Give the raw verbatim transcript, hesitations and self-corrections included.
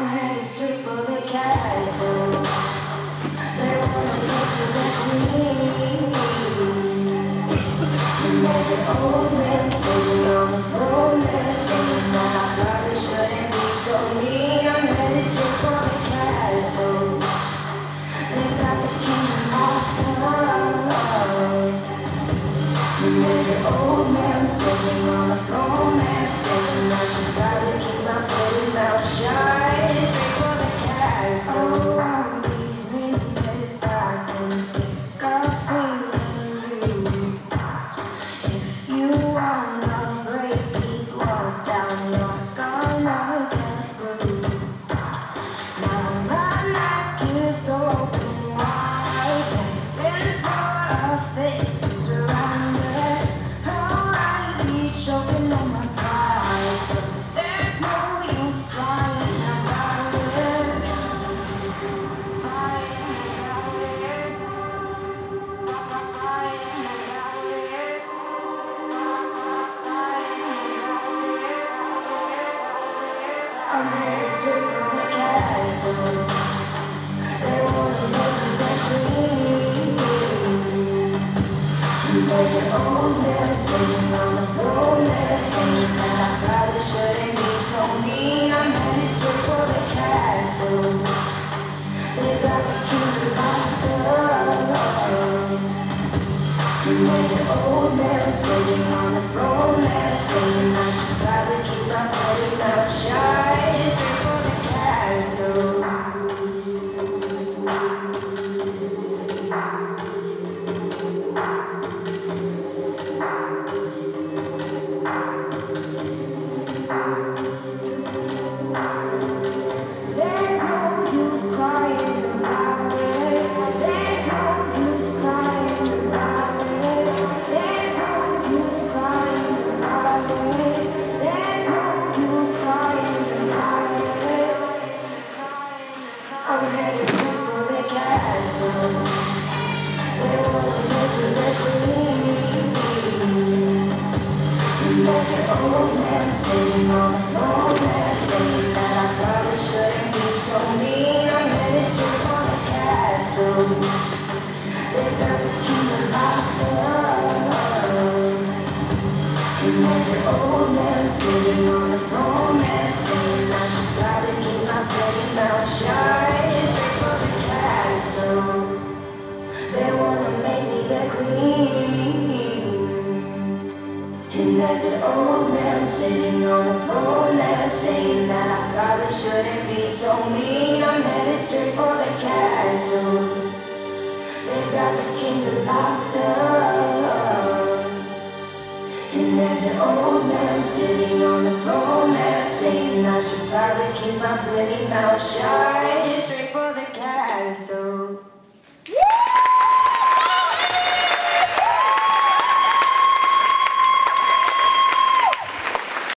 I'm headed straight for the castle. They wanna make me the queen. And there's an old man sitting on the throne there, saying that I probably shouldn't be so mean. I'm headed straight for the castle. They got the kingdom locked up. And there's an old man sitting on the throne there, saying I should probably keep my pretty mouth shut. Straight for the castle. All these windows passing, sick of feeling used. If you wanna break these walls down, you're gonna get bruised. Now my neck is open wide, and for a face surrounded. Already choking on my pride, so there's no use crying about it. I'm headed straight for the castle. They wanna make me the queen. And there's an old man sitting on the throne there, saying that I probably shouldn't be so mean. I'm headed straight for the castle. They got the kingdom locked up. And there's an old man sitting on the throne there, saying I should probably keep my pretty mouth shut. Straight for the castle. There's no use crying about it. There's no use crying about it. There's no use crying about it. There's no use crying about it. I'm headed straight for the castle. They wanna make me the queen. And there's an old man sitting on the throne there, saying that I probably shouldn't be so mean. I'm headed straight for the castle. They got the kingdom locked up. And there's an old man sitting on the throne there, saying I should probably keep my pretty mouth shut. Straight for the castle. They wanna make me the queen. And there's an old man sitting on the throne there, saying that I probably shouldn't be so mean. I'm headed straight for the castle. They've got the kingdom locked up. And there's an old man sitting on the throne there, saying I should probably keep my pretty mouth shut.